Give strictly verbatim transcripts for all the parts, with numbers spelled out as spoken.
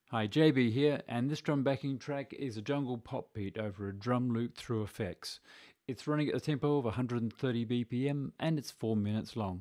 Hi, J B here, and this drum backing track is a jungle pop beat over a drum loop through effects. It's running at a tempo of one hundred thirty B P M and it's four minutes long.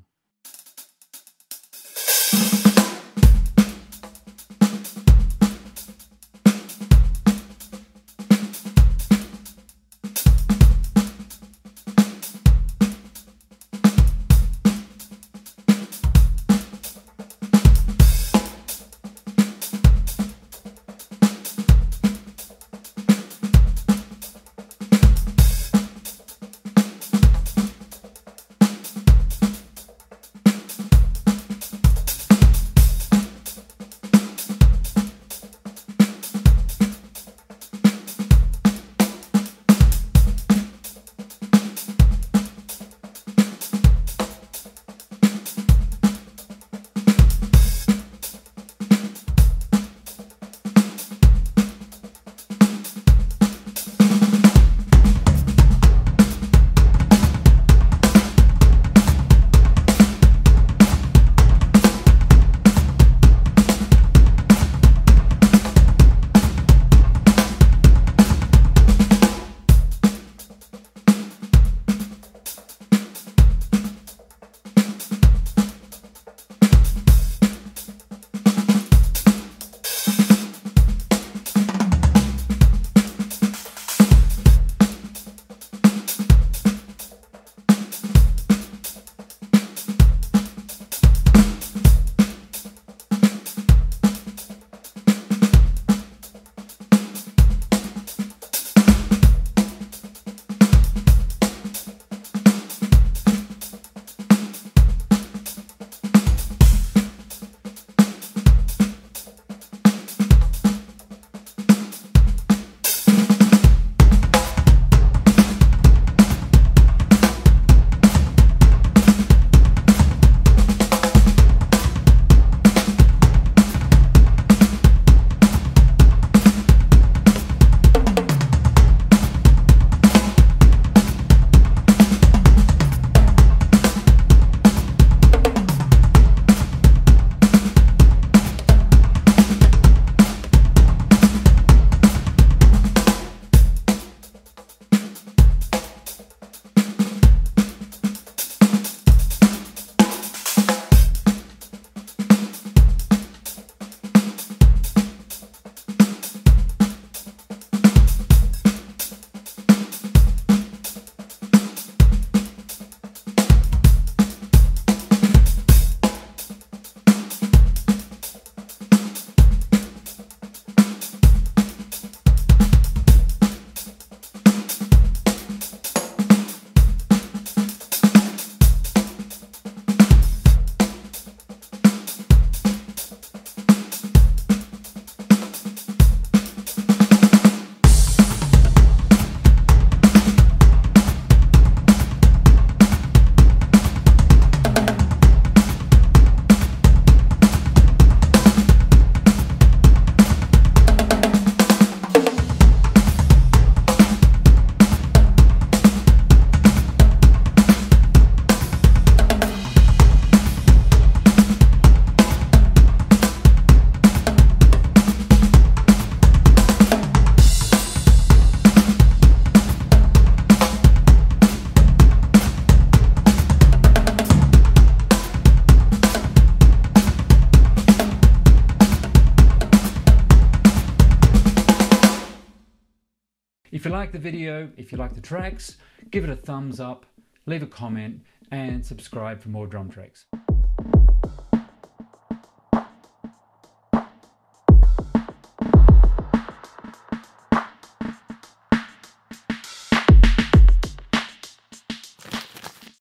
If you like the video, if you like the tracks, give it a thumbs up, leave a comment and subscribe for more drum tracks.